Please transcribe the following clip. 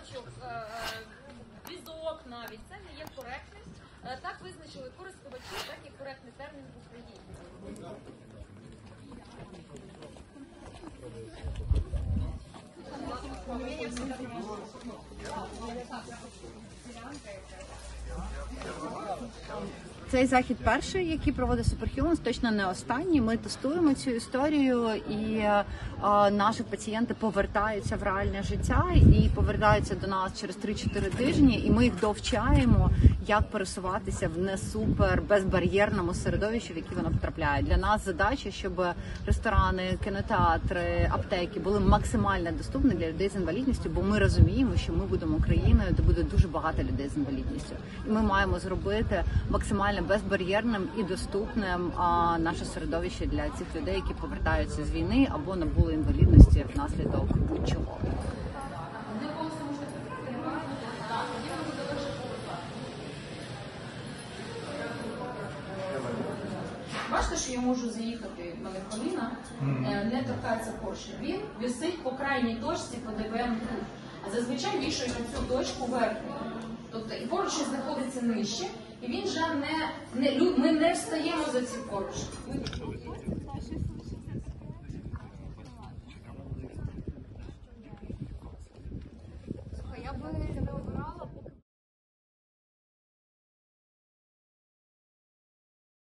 лавочок, візок навіть. Це не є коректність. Так визначили користувачі, так і коректний термін в Україні. Цей захід перший, який проводить Superhumans, точно не останній. Ми тестуємо цю історію, і наші пацієнти повертаються в реальне життя і повертаються до нас через 3-4 тижні, і ми їх довчаємо, як пересуватися в не супер безбар'єрному середовищі, в яке вони потрапляють. Для нас задача, щоб ресторани, кінотеатри, аптеки були максимально доступні для людей з інвалідністю, бо ми розуміємо, що ми будемо країною, де буде дуже багато людей з інвалідністю. І ми маємо зробити максимально безбар'єрним і доступним наше середовище для цих людей, які повертаються з війни або набули інвалідності внаслідок будь-чого. Бачите, що я можу заїхати на коліна, не торкається поршня. Він висить по крайній точці по ДБМ тут. А зазвичай вішають на цю точку верхню. Тобто і поршень знаходиться нижче, і він вже ми не встаємо за ці поршні.